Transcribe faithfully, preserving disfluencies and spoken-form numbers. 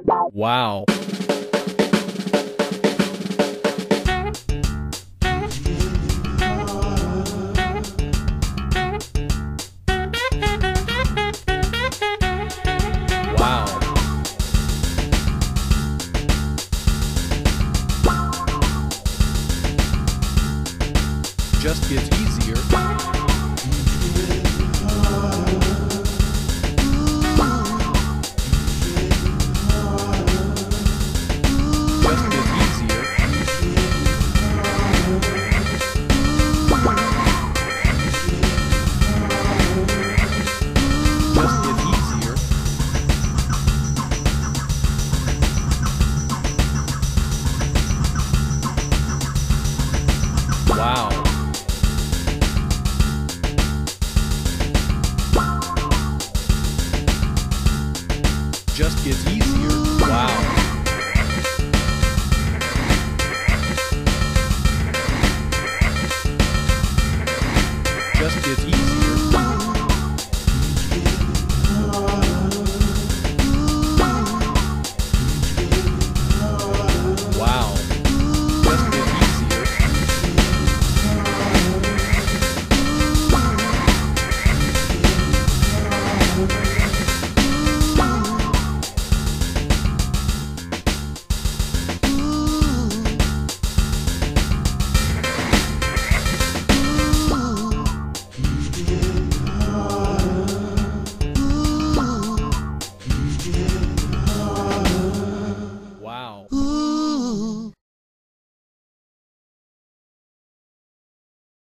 Wow. Wow. Just gets easier. Just gets easier. Just gets easier. Wow. Just gets easier. Wow. Just gets easier.